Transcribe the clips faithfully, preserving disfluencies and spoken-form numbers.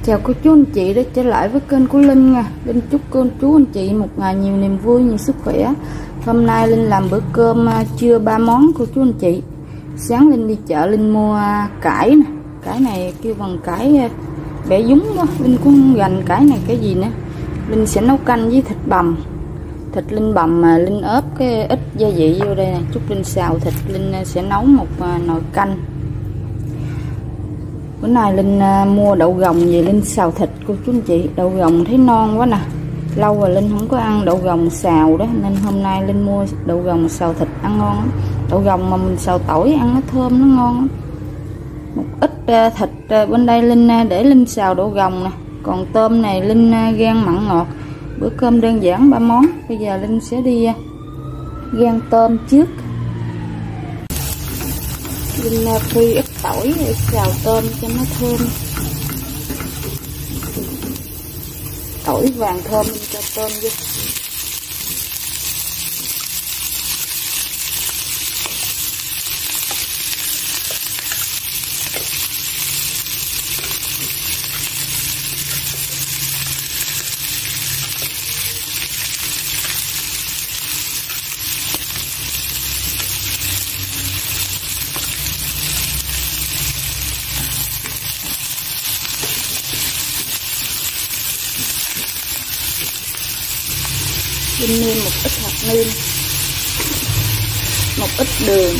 Chào cô chú anh chị đã trở lại với kênh của Linh nha. Linh chúc cô chú anh chị một ngày nhiều niềm vui, nhiều sức khỏe. Hôm nay Linh làm bữa cơm trưa ba món cô chú anh chị. Sáng Linh đi chợ Linh mua cải nè. Cải này kêu bằng cải bẻ dúng đó. Linh cũng gành cải này cái gì nữa. Linh sẽ nấu canh với thịt bằm. Thịt Linh bằm mà Linh ốp cái ít gia vị vô đây nè. Chút Linh xào thịt, Linh sẽ nấu một nồi canh. Bữa nay Linh mua đậu gồng về Linh xào thịt cô chú anh chị. Đậu gồng thấy non quá nè. Lâu rồi Linh không có ăn đậu gồng xào đó, nên hôm nay Linh mua đậu gồng xào thịt ăn ngon lắm. Đậu gồng mà mình xào tỏi ăn nó thơm, nó ngon lắm. Một ít thịt bên đây Linh để Linh xào đậu gồng nè. Còn tôm này Linh rang mặn ngọt. Bữa cơm đơn giản ba món. Bây giờ Linh sẽ đi rang tôm trước. Linh phi ít tỏi để xào tôm cho nó thơm. Tỏi vàng thơm cho tôm vô. Linh nêm một ít hạt nêm, một ít đường.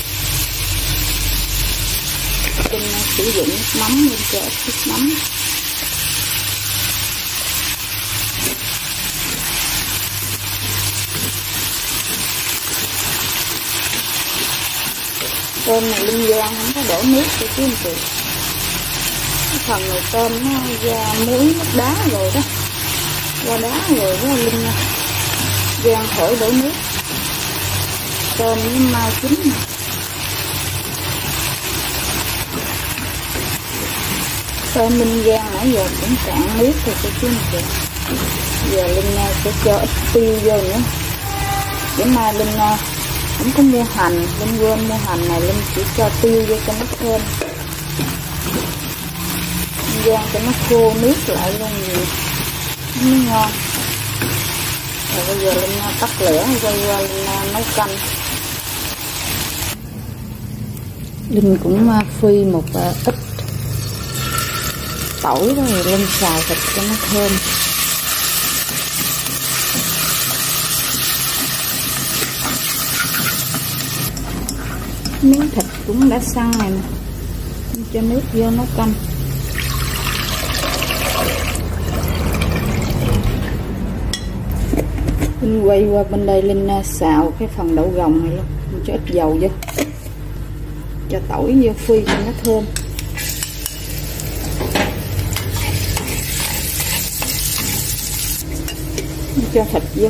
Linh sử dụng nước mắm, Linh cho ít nước mắm. Tôm này Linh rang không có đổ nước cho chú anh chị. Cái phần này tôm nó ra muối nước đá rồi đó, ra đá rồi đó Linh rang khỏi đổ nước. Tôm với mau chín nè. Tôm Linh rang nãy giờ cũng cạn nước rồi cô chú anh chị. Giờ Linh sẽ cho ít tiêu vô nữa. Bữa mai Linh không có mua hành, Linh quên mua hành này, Linh chỉ cho tiêu vô cho nó thơm. Rang cho nó khô nước lại luôn nhiều, nó mới ngon. Rồi bây giờ Linh tắt lửa quay qua Linh nấu canh. Linh cũng phi một ít tỏi đó rồi Linh xào thịt cho nó thơm. Miếng thịt cũng đã săn này nè. Linh cho nước vô nấu canh. Linh quay qua bên đây Linh xào cái phần đậu gồng này luôn. Mình cho ít dầu vô, cho tỏi vô phi cho nó thơm. Mình cho thịt vô.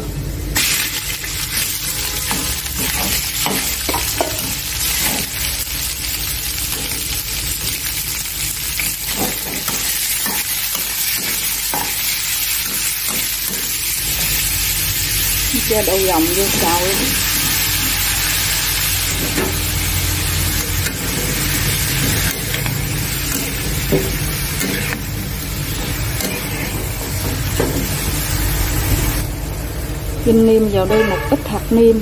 Cho đậu gồng vô xào luôn. Linh nêm vào đây một ít hạt nêm,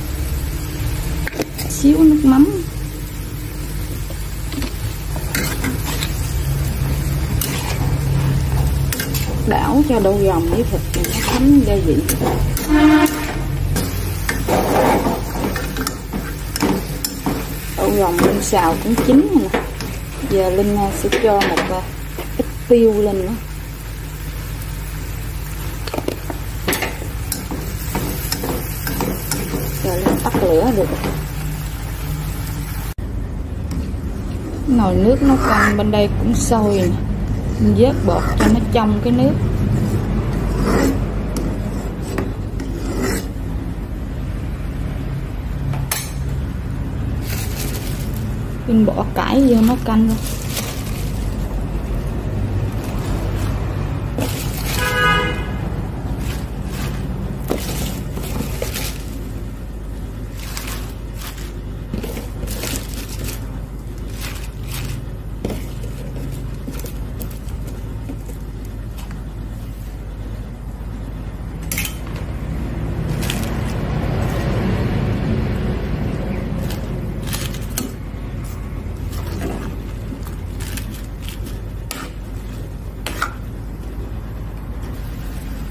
xíu nước mắm. Đảo cho đậu gồng với thịt nó thấm gia vị. Đậu gồng Linh xào cũng chín rồi nè. Giờ Linh sẽ cho một ít tiêu lên nữa. Rồi Linh tắt lửa được. Nồi nước nấu canh bên đây cũng sôi nè. Mình vớt bọt cho nó trong cái nước. Mình bỏ cải vô nấu canh luôn.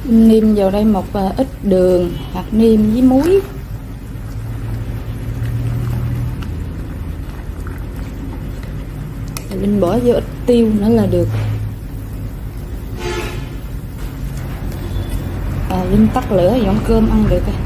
Nêm vào đây một ít đường, hạt nêm với muối. Rồi Linh bỏ vô ít tiêu nữa là được. À, Linh tắt lửa dọn cơm ăn được rồi.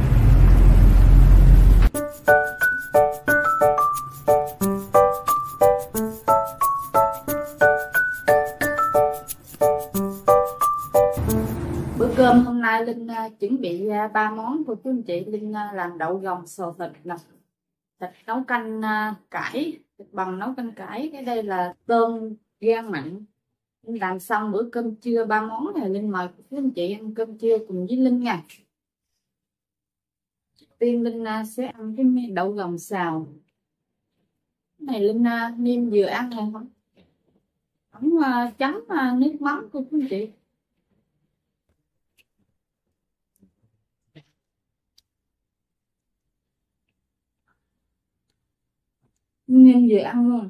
Bữa cơm hôm nay Linh uh, chuẩn bị uh, ba món của chú anh chị. Linh uh, làm đậu gồng xào thịt nè, thịt nấu canh uh, cải, thịt bằm nấu canh cải. Cái đây là tôm rang mặn. Linh làm xong bữa cơm trưa ba món này. Linh mời chú anh chị ăn cơm trưa cùng với Linh nha. Tiên Linh uh, sẽ ăn cái đậu gồng xào. Cái này Linh uh, nêm vừa ăn này không? Không uh, chấm uh, nước mắm của chú anh chị. Nêm vừa ăn luôn.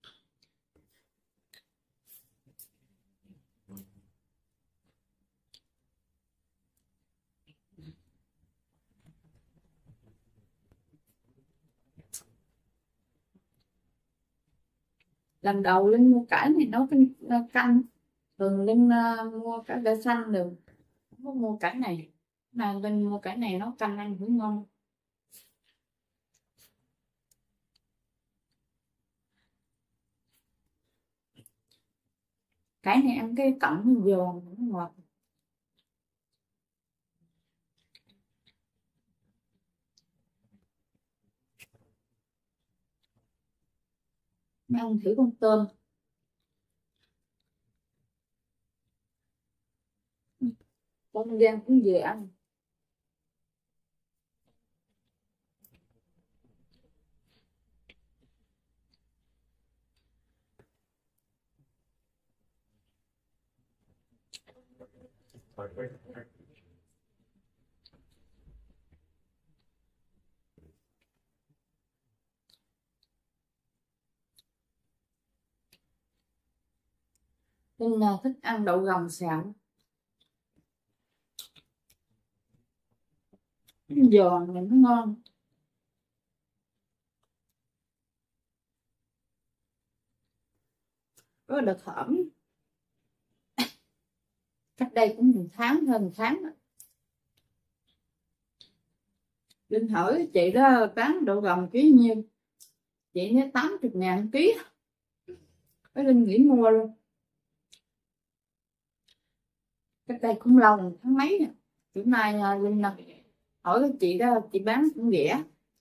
Lần đầu Linh mua cải này nấu canh, canh. Thường Linh uh, mua cải đa xanh được, không có mua cải này. Mà Linh mua cải này nấu canh ăn cũng ngon. Cải này ăn cái cọng nó giòn, nó ngọt. Mấy ăn thử con tôm. Con rang cũng vừa ăn. Linh là thích ăn đậu gồng xào. Nó giòn này nó ngon. Có đợt hổm cách đây cũng một tháng, hơn một tháng đó. Linh hỏi chị đó bán đậu gồng ký nhiêu, chị nói tám mươi ngàn ký. Cái Linh nghĩ mua luôn. Cách đây cũng lâu, một tháng mấy nè. Bữa nay Linh hỏi cái chị đó, chị bán cũng rẻ.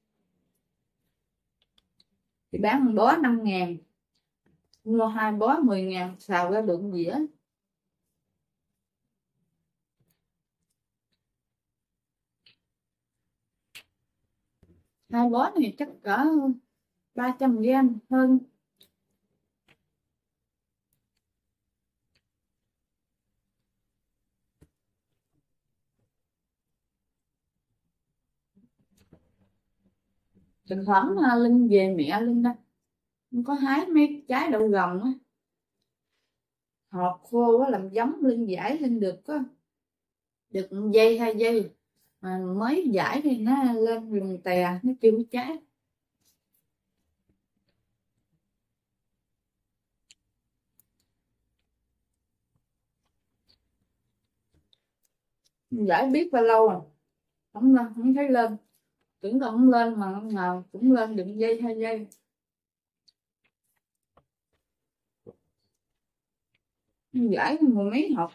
Chị bán một bó năm ngàn, mua hai bó mười ngàn, xào ra được dĩa. Hai bó này chắc cỡ ba trăm gram hơn. Thỉnh thoảng Linh về mẹ Linh đó có hái mấy trái đậu gồng á, hột khô á, làm giống Linh giải Linh được có được một giây hai giây mà mới giải thì nó lên lùn tè, nó chưa có trái. Giải biết bao lâu rồi không lên, không thấy lên, tưởng là không lên mà không ngờ cũng lên được giây hai giây. Giải mười mấy hộp.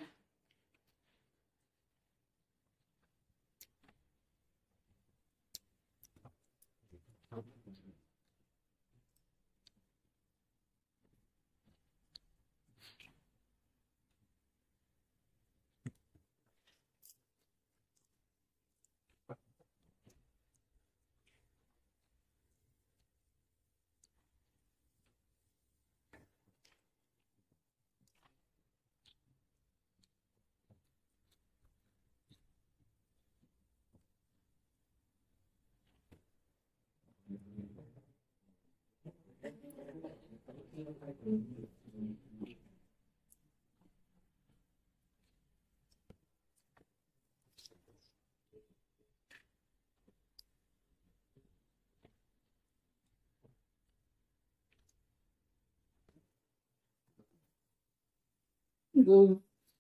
Vui.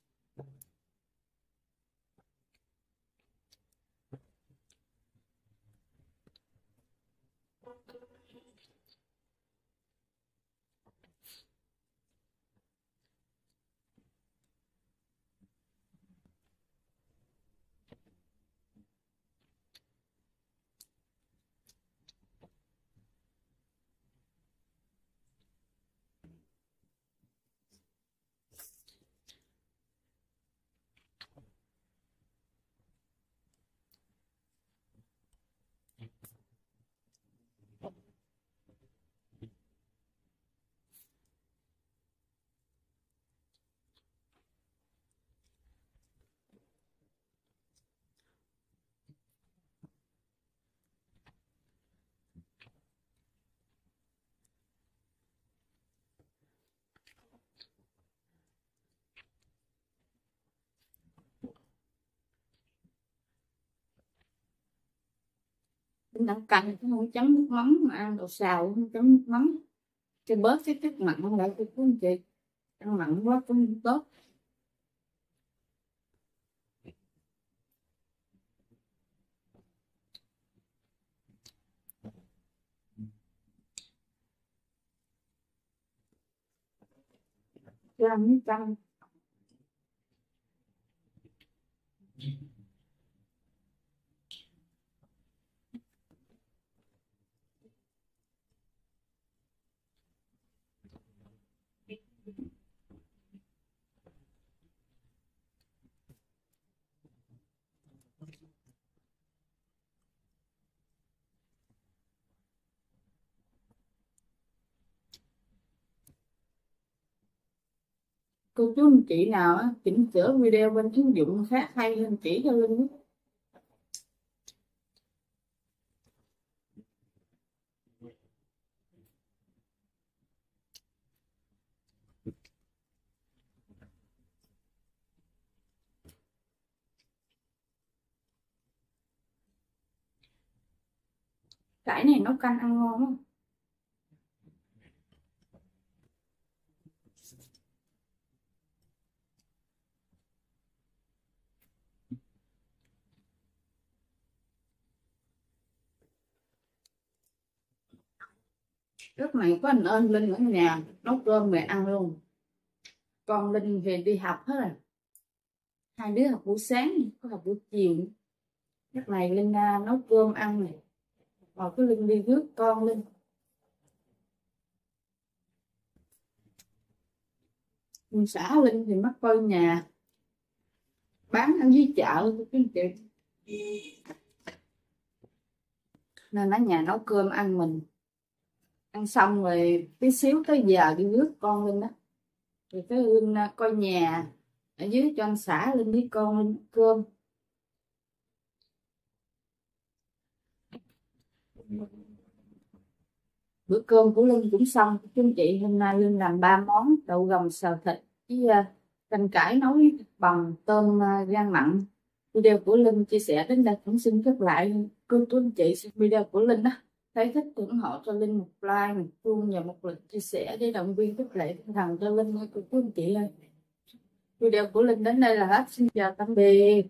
Mình đang canh không chấm nước mắm mà ăn đồ xào không chấm nước mắm cho bớt cái chất mặn lại cho quý anh chị, ăn mặn quá cũng không tốt. Cho ăn miếng canh. Cô chú anh chị nào á chỉnh sửa video bên ứng dụng khác hay lên chỉ cho Linh. Cải này nấu canh ăn ngon lắm. Lúc này có anh ơn Linh ở nhà nấu cơm mẹ ăn luôn. Con Linh về đi học hết rồi. Hai đứa học buổi sáng, có học buổi chiều. Lúc này Linh uh, nấu cơm ăn này. Rồi cái Linh đi rước con Linh. Linh xã Linh thì mắc coi nhà bán ăn dưới chợ cái chị, nên ở nhà nấu cơm ăn mình. Ăn xong rồi tí xíu tới giờ đi rước con Linh đó. Rồi cái Linh uh, coi nhà ở dưới cho anh xã Linh với con Linh cơm. Bữa cơm của Linh cũng xong chú anh chị. Hôm nay Linh làm ba món đậu gầm xào thịt với uh, canh cải nấu với bằng tôm uh, rang mặn. Video của Linh chia sẻ đến đây cũng xin khép lại. Cô chú anh chị xem video của Linh đó thấy thích ủng hộ cho Linh một like, một chuông và một lượt chia sẻ để động viên khích lệ tinh thần cho Linh. Cô chú anh chị ơi, video của Linh đến đây là hết. Xin chào tạm biệt.